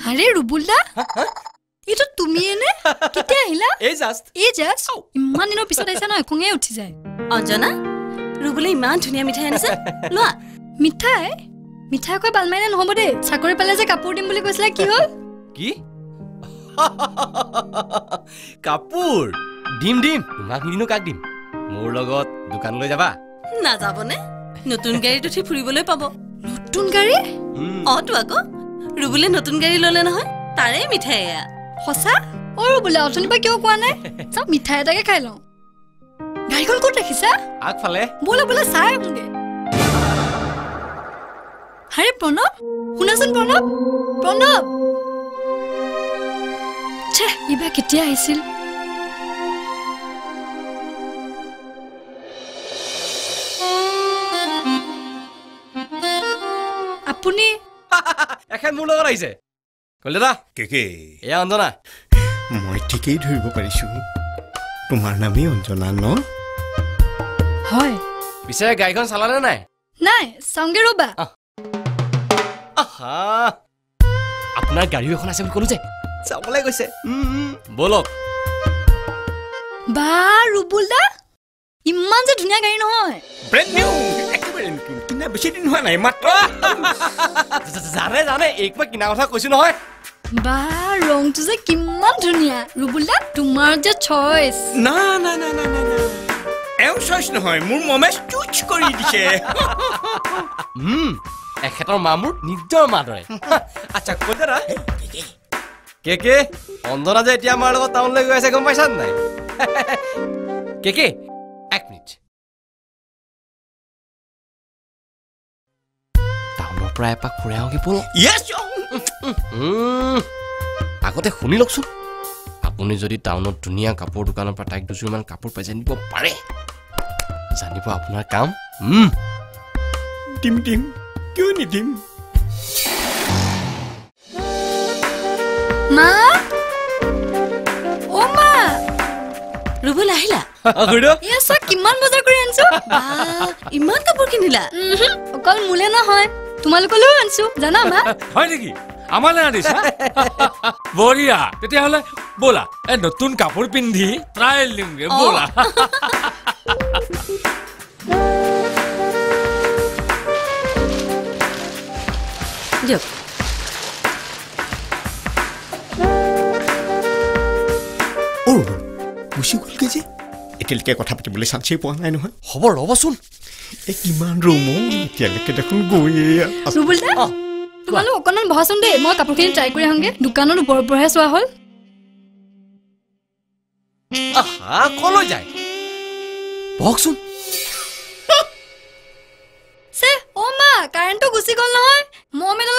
আরে রুবুলদা এটা তুমি এনে কেতিয়া আহিলা এই জাস্ট ইমান দিনৰ পিছত আইছা নহয় খঙে উঠি যায় অঞ্জনা রুবুলে ইমান ধুনিয়া মিঠাই আনিছে লোৱা মিঠাই কই বালমাইনা নহব দে চাকৰি পালে যে কাপোৰ দিম বুলি কৈছিলা কি হল কি কাপোৰ দিম তোমাক নিদিনো কাক দিম মোৰ লগত দোকানলৈ যাবা নাযাবনে নতুন গাড়ীত উঠি ফুৰিবলৈ পাব নতুন গাড়ী তো আকৌ রুবুলে নতুন গাড়ী ললে নহয় তাৰে মিঠাই এয়া সঁচা বোলে অথনিবা কিয় কোৱা নাই চাও মিঠাই এটাকে খাই লওঁ গাড়ীখন ক'ত ৰাখিছা আগফালে বোলে চাই আহোঁগে আৰে প্ৰণৱ শুনাচোন প্ৰণৱ ছে ইবা কেতিয়া আহিছিল আপুনি এখন মোৰ লগত আহিছে কলে দা কেকে এয়া অঞ্জনা মই ঠিকেই ধৰিব পাৰিছো তোমাৰ নামেই অঞ্জনা ন হয় পিছে গাড়ীখন চালানে নাই চাওঁগে ৰবা আপোনাৰ গাড়ী এখন আছে বুলি ক'লো যে চাবলৈ গৈছে বলক বা ৰুবুলদা ইমান যে ধুনীয়া গাড়ী নহয় ব্ৰেণ্ড নিউ একেবাৰে নতুন কিনা বেছি দিন হোৱা নাই মাত্ৰ জানে একবাৰ কিনা কথা কৈছো নহয় বা ৰংটো যে কিমান ধুনীয়া ৰুবুলদা তোমাৰ যে চইচ না এও চইচ নহয় মোৰ মমে চুজ কৰি দিছে এখেতৰ মা মোৰ নিজৰ মা দৰে আচ্ছা কৈ দা কে অঞ্জনা যে এতিয়া আমাৰ লগত টাউনলৈ গৈ আছে গম পাইছা নাই কে এক মিনিট টাউনৰ পৰা এপাক ফুৰাই আহোঁগে ব'ল আগতে শুনি লওকচোন আপুনি যদি টাউনত ধুনীয়া কাপোৰ দোকানৰ পৰা তাইক দুযোৰমান কাপোৰ প্ৰেজেণ্ট দিব পাৰে জানিব আপোনাৰ কাম দিম কিয় নিদিম মা রুবুল আহিলা এয়া কিমান বজাৰ কৰি আনিছো ইমান কাপোৰ কিনিলা অকল মোলে নহয় তোমালোকলৈও আনিছো জানা মা হয় নেকি আমালে আনিছা বঢ়িয়া তেতিয়াহ'লে ব'লা নতুন কাপোৰ পিন্ধি ট্ৰায়েল দিমগে ব'লা দিয়ক গুচি গ'লগে যে এতিয়ালৈকে কথা পাতিবলৈ চান্সেই পোৱা নাই নহয় হ'ব ৰ'বচোন কিমান ৰুম এতিয়ালৈকে দেখোন গৈয়ে ৰুবুলদা তোমালোক অকণমান বহাচোন দেই মই কাপোৰখিনি ট্ৰাই কৰি আহোঁগে দোকানত ওপৰহে চোৱা হ'ল কলৈ যায় বহকচোন মা কাৰেণ্টটো গুচি গ'ল নহয় মম